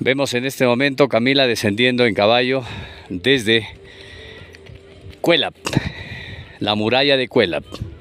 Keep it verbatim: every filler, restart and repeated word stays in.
Vemos en este momento Camila descendiendo en caballo desde Cuelap, la muralla de Cuelap.